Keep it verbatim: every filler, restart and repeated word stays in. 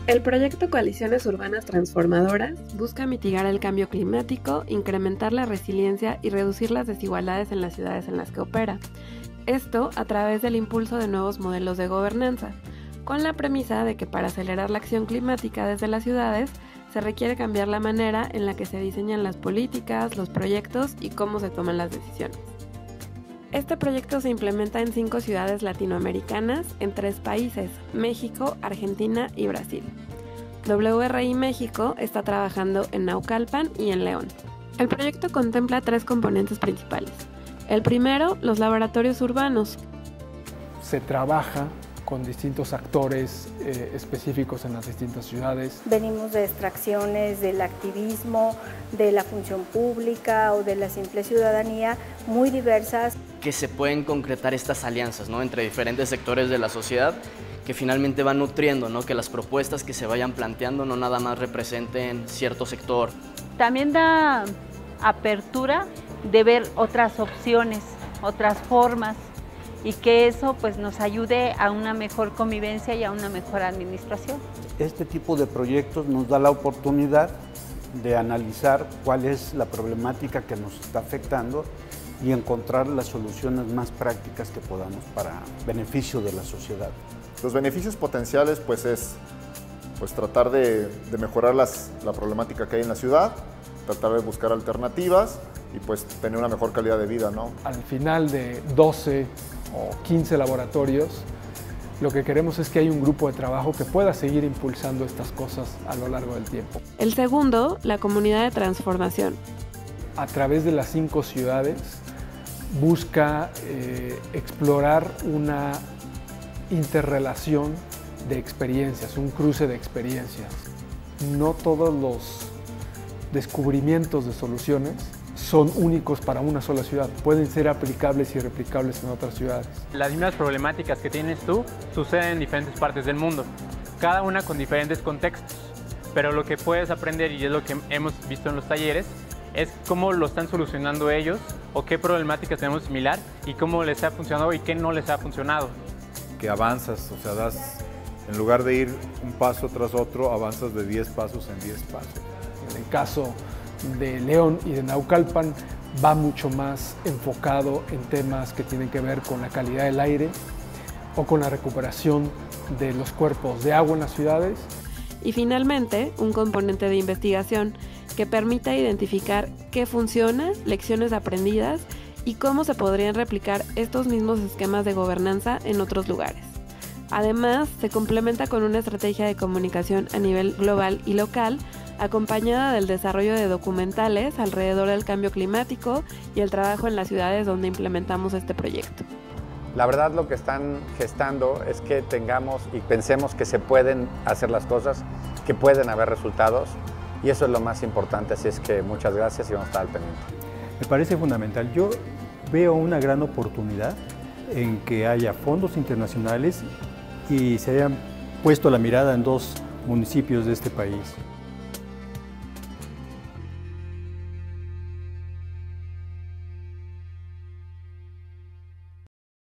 El proyecto Coaliciones Urbanas Transformadoras busca mitigar el cambio climático, incrementar la resiliencia y reducir las desigualdades en las ciudades en las que opera. Esto a través del impulso de nuevos modelos de gobernanza, con la premisa de que para acelerar la acción climática desde las ciudades se requiere cambiar la manera en la que se diseñan las políticas, los proyectos y cómo se toman las decisiones. Este proyecto se implementa en cinco ciudades latinoamericanas en tres países, México, Argentina y Brasil. W R I México está trabajando en Naucalpan y en León. El proyecto contempla tres componentes principales. El primero, los laboratorios urbanos. Se trabaja con distintos actores eh, específicos en las distintas ciudades. Venimos de extracciones del activismo, de la función pública o de la simple ciudadanía, muy diversas. Que se pueden concretar estas alianzas, ¿no?, entre diferentes sectores de la sociedad que finalmente van nutriendo, ¿no?, que las propuestas que se vayan planteando no nada más representen cierto sector. También da apertura de ver otras opciones, otras formas, y que eso pues nos ayude a una mejor convivencia y a una mejor administración. Este tipo de proyectos nos da la oportunidad de analizar cuál es la problemática que nos está afectando y encontrar las soluciones más prácticas que podamos para beneficio de la sociedad. Los beneficios potenciales pues es pues, tratar de, de mejorar las, la problemática que hay en la ciudad, tratar de buscar alternativas y pues tener una mejor calidad de vida, ¿no? Al final de doce o quince laboratorios, lo que queremos es que haya un grupo de trabajo que pueda seguir impulsando estas cosas a lo largo del tiempo. El segundo, la comunidad de transformación. A través de las cinco ciudades busca eh, explorar una interrelación de experiencias, un cruce de experiencias. No todos los descubrimientos de soluciones son únicos para una sola ciudad, pueden ser aplicables y replicables en otras ciudades. Las mismas problemáticas que tienes tú suceden en diferentes partes del mundo, cada una con diferentes contextos, pero lo que puedes aprender, y es lo que hemos visto en los talleres, es cómo lo están solucionando ellos o qué problemáticas tenemos similar y cómo les ha funcionado y qué no les ha funcionado. Que avanzas, o sea, das, en lugar de ir un paso tras otro, avanzas de diez pasos en diez pasos. En el caso de León y de Naucalpan va mucho más enfocado en temas que tienen que ver con la calidad del aire o con la recuperación de los cuerpos de agua en las ciudades. Y finalmente, un componente de investigación que permita identificar qué funciona, lecciones aprendidas y cómo se podrían replicar estos mismos esquemas de gobernanza en otros lugares. Además, se complementa con una estrategia de comunicación a nivel global y local, acompañada del desarrollo de documentales alrededor del cambio climático y el trabajo en las ciudades donde implementamos este proyecto. La verdad, lo que están gestando es que tengamos y pensemos que se pueden hacer las cosas, que pueden haber resultados, y eso es lo más importante, así es que muchas gracias y vamos a estar al pendiente. Me parece fundamental. Yo veo una gran oportunidad en que haya fondos internacionales y se hayan puesto la mirada en dos municipios de este país.